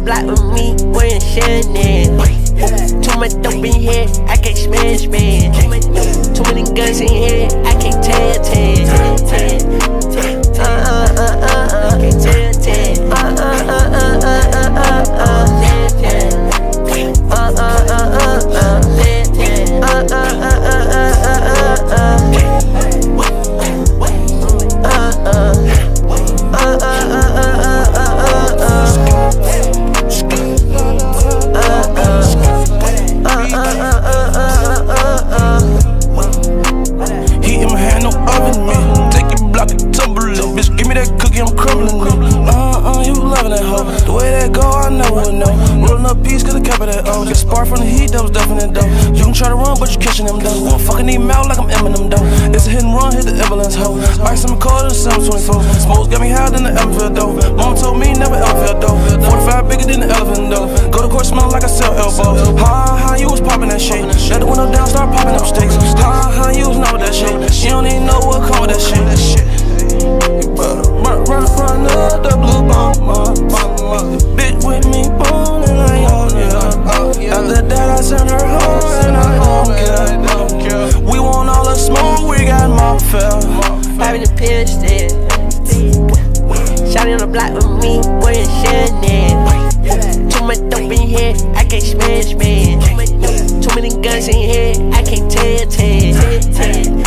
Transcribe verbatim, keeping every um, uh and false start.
block with me, wearing Chanel. Too much dope in here, I can't smash, man. Too many guns in here, I can't tell, tell. Uh uh uh uh uh, can't tell, tell. Uh uh uh uh uh uh uh uh. Uh uh uh uh uh, uh uh uh uh uh Heat in my hand, no oven, man. Take it, block it, tumble it. Bitch, give me that cookie, I'm crumbling it. Uh-uh, you loving that hoe. The way that go, I never would know. Rolling up peace, cause I kept it that O. Get spark from the heat, that was definite though. You can try to run, but you catching them though. I'm fucking need mouth like I'm Eminem though. It's a hit and run, hit the ambulance hoe. Ice in my car, the seven twenty-four. Smokes got me higher than the elephant though. Mama told me never ever felt though. forty-five bigger than the elephant though. Go to court, smell like I sell elbows. Ha ha, you was popping that shit. Let the window down, start popping up sticks. Ha ha, you was know that shit. You don't even know what come with that shit. You better run, run, run up the blue bomb, bitch with me, boom, and I own ya. After that, I send her home, and I don't care. We want all the smoke, we got more fell. Popping the pill still. Shawty on the block with me, wearing Chanel. Too much dope in here, I can't smash, man. Too many guns in here, I can't tell, tell.